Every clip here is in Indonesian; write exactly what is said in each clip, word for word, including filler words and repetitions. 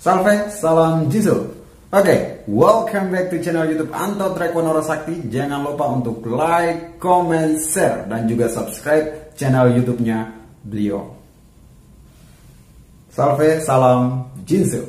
Salve, salam Jizo. Oke, okay, welcome back to channel YouTube Anto Trekonoro Sakti. Jangan lupa untuk like, comment, share, dan juga subscribe channel YouTube-nya beliau. Salve, salam Jizo.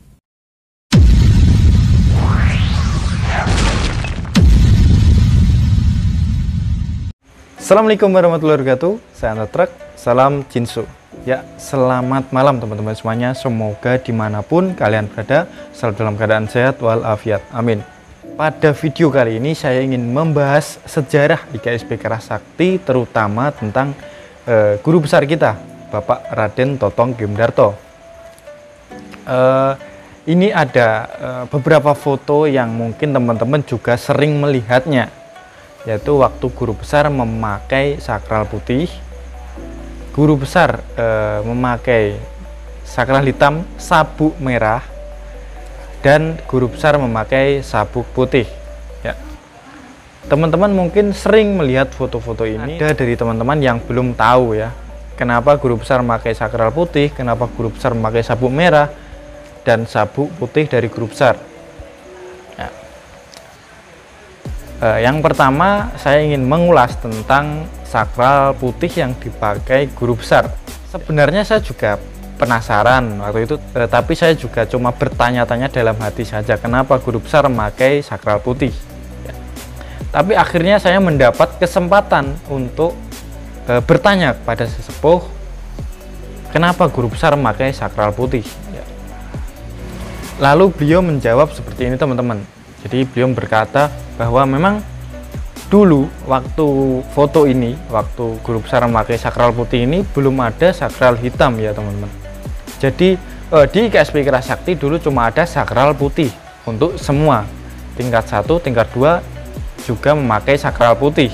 Assalamualaikum warahmatullahi wabarakatuh. Saya Anto Trek, salam Jinsu. Ya, selamat malam teman-teman semuanya. Semoga dimanapun kalian berada selalu dalam keadaan sehat walafiat. Amin. Pada video kali ini saya ingin membahas sejarah I K S P Kerasakti, terutama tentang uh, guru besar kita, Bapak Raden Totong Gimdarto. Uh, ini ada uh, beberapa foto yang mungkin teman-teman juga sering melihatnya, yaitu waktu guru besar memakai sakral putih, guru besar e, memakai sakral hitam, sabuk merah, dan guru besar memakai sabuk putih. Ya, teman-teman mungkin sering melihat foto-foto ini. Ada dari teman-teman yang belum tahu ya, kenapa guru besar memakai sakral putih, kenapa guru besar memakai sabuk merah dan sabuk putih dari guru besar. Ya. E, yang pertama saya ingin mengulas tentang sakral putih yang dipakai guru besar. Sebenarnya saya juga penasaran waktu itu, eh, tapi saya juga cuma bertanya-tanya dalam hati saja, kenapa guru besar memakai sakral putih. Ya. Tapi akhirnya saya mendapat kesempatan untuk eh, bertanya kepada sesepuh, kenapa guru besar memakai sakral putih. Ya. Lalu beliau menjawab seperti ini teman-teman. Jadi beliau berkata bahwa memang dulu waktu foto ini, waktu guru besar memakai sakral putih ini, belum ada sakral hitam ya teman-teman. Jadi eh, di I K S P Kerasakti dulu cuma ada sakral putih untuk semua, tingkat satu, tingkat dua juga memakai sakral putih.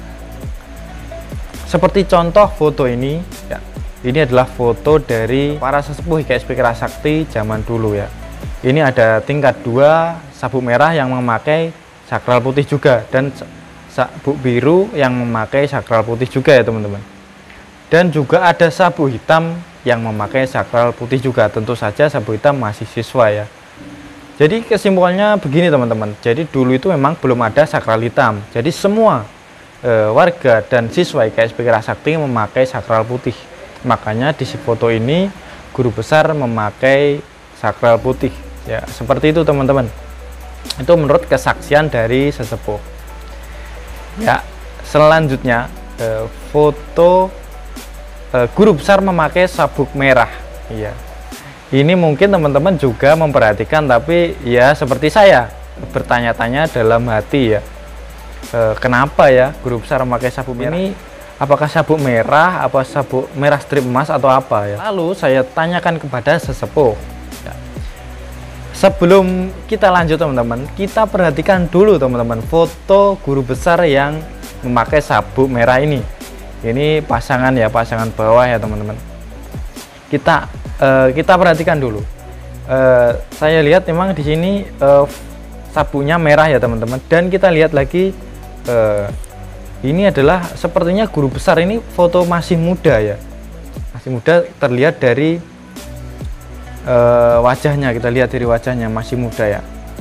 Seperti contoh foto ini ya, ini adalah foto dari para sesepuh I K S P Kerasakti zaman dulu ya. Ini ada tingkat dua sabuk merah yang memakai sakral putih juga, dan sabuk biru yang memakai sakral putih juga ya teman-teman. Dan juga ada sabuk hitam yang memakai sakral putih juga. Tentu saja sabuk hitam masih siswa ya. Jadi kesimpulannya begini teman-teman. Jadi dulu itu memang belum ada sakral hitam. Jadi semua e, warga dan siswa I K S P Kerasakti memakai sakral putih. Makanya di foto ini guru besar memakai sakral putih. Ya, seperti itu teman-teman. Itu menurut kesaksian dari sesepuh. Ya, selanjutnya eh, foto eh, guru besar memakai sabuk merah. Iya, ini mungkin teman-teman juga memperhatikan, tapi ya seperti saya bertanya-tanya dalam hati ya, eh, kenapa ya guru besar memakai sabuk merah? Ini apakah sabuk merah, apa sabuk merah strip emas atau apa ya? Lalu saya tanyakan kepada sesepuh. Ya. Sebelum kita lanjut teman-teman, kita perhatikan dulu teman-teman foto guru besar yang memakai sabuk merah ini. Ini pasangan ya, pasangan bawah ya teman-teman. Kita uh, kita perhatikan dulu. Uh, saya lihat memang di sini uh, sabuknya merah ya teman-teman. Dan kita lihat lagi, uh, ini adalah sepertinya guru besar ini foto masih muda ya, masih muda, terlihat dari Uh, wajahnya, kita lihat dari wajahnya masih muda ya.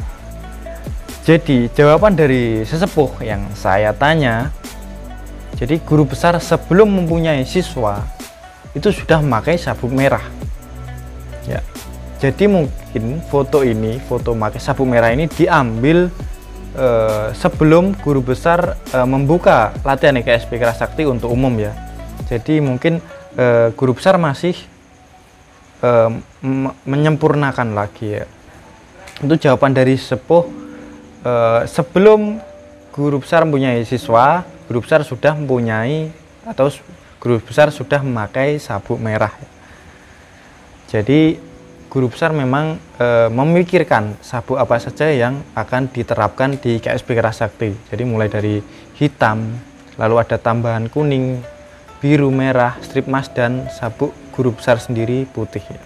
Jadi jawaban dari sesepuh yang saya tanya, jadi guru besar sebelum mempunyai siswa itu sudah memakai sabuk merah ya. Jadi mungkin foto ini, foto memakai sabuk merah ini diambil uh, sebelum guru besar uh, membuka latihan I K S P Kerasakti untuk umum ya. Jadi mungkin uh, guru besar masih Uh, menyempurnakan lagi ya. Itu jawaban dari sepuh. Uh, sebelum guru besar mempunyai siswa, guru besar sudah mempunyai atau guru besar sudah memakai sabuk merah. Jadi guru besar memang uh, memikirkan sabuk apa saja yang akan diterapkan di I K S P Kerasakti. Jadi mulai dari hitam, lalu ada tambahan kuning, biru, merah, strip emas, dan sabuk guru besar sendiri putih ya.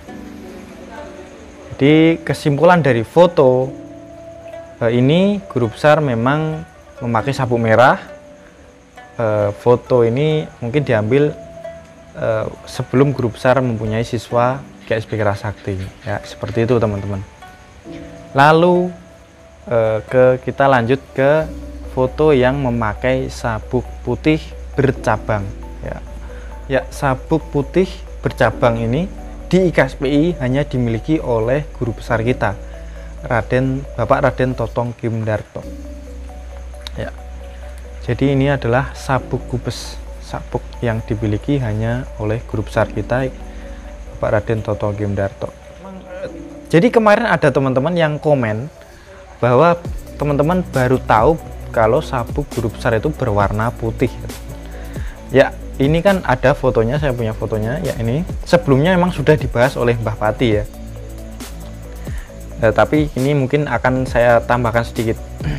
Jadi kesimpulan dari foto eh, ini, guru besar memang memakai sabuk merah. Eh, foto ini mungkin diambil eh, sebelum guru besar mempunyai siswa G S P Kerasakti ya, seperti itu teman-teman. Lalu eh, ke kita lanjut ke foto yang memakai sabuk putih bercabang ya. Ya, sabuk putih bercabang ini di I K S P I hanya dimiliki oleh guru besar kita, Raden Bapak Raden Totong Kimdarto. Ya. Jadi ini adalah sabuk gubes, sabuk yang dimiliki hanya oleh guru besar kita, Bapak Raden Totong Kimdarto. Jadi kemarin ada teman-teman yang komen bahwa teman-teman baru tahu kalau sabuk guru besar itu berwarna putih. Ya, ini kan ada fotonya, saya punya fotonya. Ya, ini sebelumnya memang sudah dibahas oleh Mbah Pati ya. Eh, tapi ini mungkin akan saya tambahkan sedikit.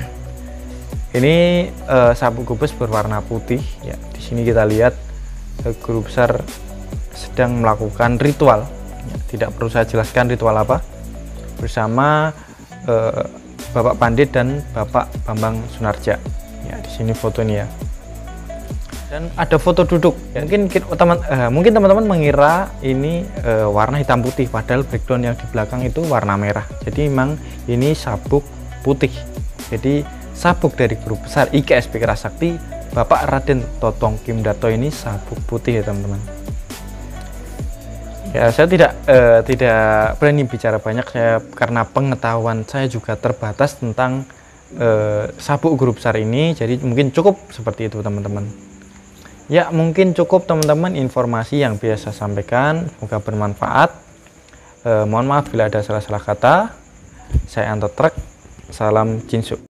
Ini eh, sabuk gubes berwarna putih. Ya, di sini kita lihat eh, guru besar sedang melakukan ritual. Ya, tidak perlu saya jelaskan ritual apa. Bersama eh, Bapak Pandit dan Bapak Bambang Sunarja. Ya, di sini foto ini ya. Dan ada foto duduk. Ya, mungkin teman eh, mungkin teman-teman mengira ini eh, warna hitam putih, padahal background yang di belakang itu warna merah. Jadi memang ini sabuk putih. Jadi sabuk dari guru besar I K S P Kerasakti Bapak Raden Totong Kimdarto ini sabuk putih ya teman-teman. Ya, saya tidak eh, tidak berani bicara banyak saya karena pengetahuan saya juga terbatas tentang eh, sabuk guru besar ini. Jadi mungkin cukup seperti itu teman-teman. Ya, mungkin cukup teman-teman informasi yang biasa sampaikan. Semoga bermanfaat. Eh, mohon maaf bila ada salah-salah kata. Saya Anto Trek. Salam Jinsu.